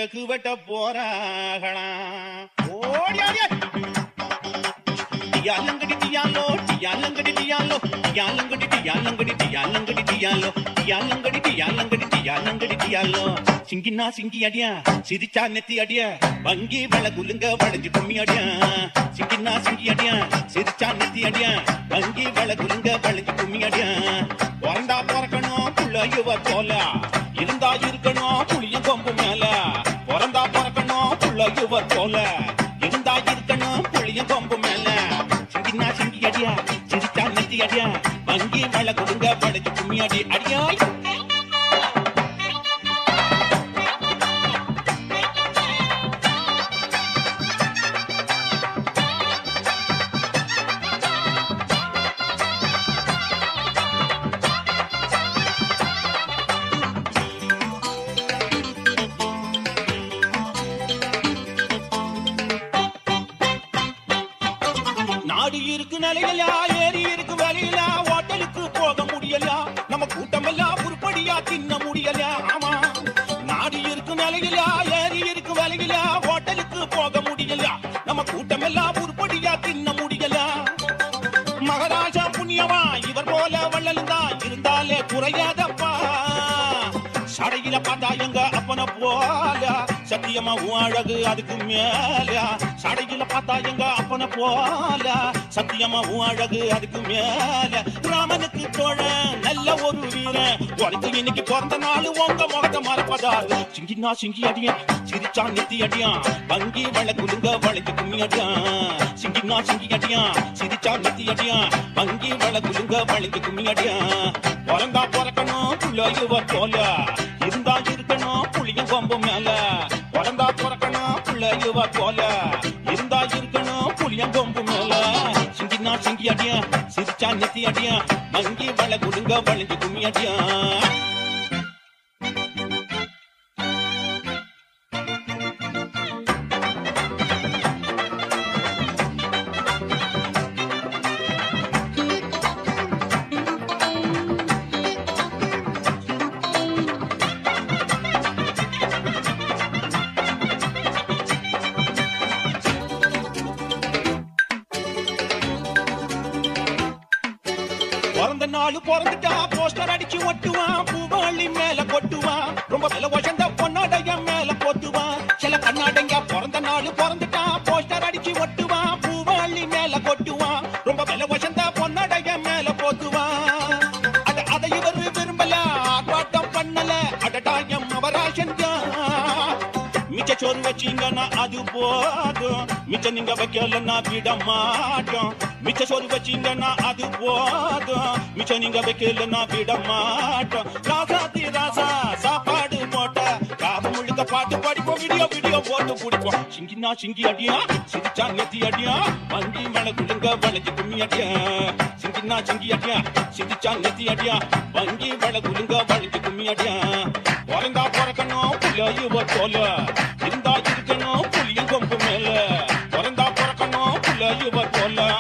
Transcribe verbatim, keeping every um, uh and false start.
வெட்ட போறாங்களா ஓடியாடியா டியாலங்கடி டியாலோ டியாலங்கடி டியாலோ டியாலங்கடி டியாலங்கடி டியாலங்கடி டியாலோ டியாலங்கடி டியாலங்கடி டியாலங்கடி டியாலோ சிங்கினா சிங்கி அடியா சிரிச்சா நெத்தி அடியா வங்கி வள குலுங்க வளைஞ்சு கும்மி அடியா சிங்கினா சிங்கி அடியா சிரிச்சா நெத்தி அடியா வங்கி வள குலுங்க வளைஞ்சு கும்மி அடியா பிறந்தா பிறக்கணும் புள்ளையுவ போல இருந்தா இருக்கணும் புளிய கொம்பு மேல பிறந்தா பிறக்கணும் புள்ளையுவ போல இருந்தா இருக்கணும் புளிய கொம்பு மேல சிங்கினா சிங்கி அடியா சிரிச்சா நெத்தி அடியா வங்கி வள குலுங்க வளைஞ்சு கும்மி அடி அடியாய் நாடு இருக்கு நிலையிலா ஏரி இருக்கு வழியிலா ஹோட்டலுக்கு போக முடியலா நம்ம கூட்டம் எல்லாம் உருப்படியா தின்ன முடியலா ஆமா நாடு இருக்கு நிலையிலா ஏரி இருக்கு வழியிலா ஹோட்டலுக்கு போக முடியலா நம்ம கூட்டம் எல்லாம் உருப்படியா தின்ன முடியலா மகாராஜா புண்ணியமா இவர் போல வள்ளல் தான் இருந்தாலே குறையாதப்பா சடையில பார்த்தா எங்க அப்பன போல சத்தியமா அழகு அதுக்கு மேல சடையில பார்த்தா எங்க அப்பன போல சத்தியமா அழகு அதுக்கு மேல ராமனுக்கு தோழ நல்ல ஒரு வீரன் உனக்கு இன்னைக்கு பிறந்த நாள் உங்க முகத்தை மறப்பதாரு சிங்கினா சிங்கி அடியா சிரிச்சா நெத்தி அடியா வங்கி வள குலுங்க வளைஞ்சு கும்மி அடியா சிங்கினா சிங்கி அடியா சிரிச்சா நெத்தி அடியா வங்கி வள குலுங்க வளைஞ்சு கும்மி அடியா பிறந்தா பிறக்கணும் புள்ளையுவ போல இருந்தா இருக்கணும் புளிய கொம்பு மேல பிறந்தா பிறக்கணும் புள்ளையுவ போல இருந்தா இருக்கணும் புளிய கொம்பு மேல சிங்கினா சிங்கி அடியா சிரிச்சா நெத்தி அடியா வங்கி வள குலுங்க வளைஞ்சு கும்மி அடியா பிறந்த நாள் பிறந்துட்டா போஸ்டர் அடிச்சு ஒட்டுவான் பூவாளி மேல கொட்டுவான் ரொம்ப சில வசந்த பொன்னாடைய மேல போட்டுவான் சில கண்ணாடைங்க பிறந்த நாள் பிறந்துட்டா போஸ்டர் அடிச்சு ஒட்டுவான் பூவாளி மேல கொட்டுவான் ரொம்ப சில வசந்த பொன்னாடைய மேல போட்டுவான் அத அதை இவர் விரும்பல ஆர்ப்பாட்டம் பண்ணல அடடாயம் அவராசன் மிச்ச சோறு வச்சீங்கன்னா அது போதும் மிச்ச நீங்க வைக்கலன்னா விட மாட்டோம் மிச்ச சோறு வச்சீங்கன்னா அது போதும் மிச்ச நீங்க வைக்கலன்னா விட மாட்டோம் ராசாத்தி ராசா சாப்பாடு போட்ட காது முழுக்க பாட்டு படிப்போம் வீடியோ வீடியோ போட்டு குடிப்போம் சிங்கினா சிங்கி அடியா சிரிச்சா நெத்தி அடியா வங்கி மேல குடுங்க வளைஞ்சு கும்மி அடியா சிங்கினா சிங்கி அடியா சிரிச்சா நெத்தி அடியா வங்கி மேல குடுங்க வளைஞ்சு கும்மி அடியா பிறந்தா பிறக்கணும் புள்ளையுவ போல இருந்தா இருக்கணும் புளிய கொம்பு மேல பிறந்தா பிறக்கணும் புள்ளையுவ போல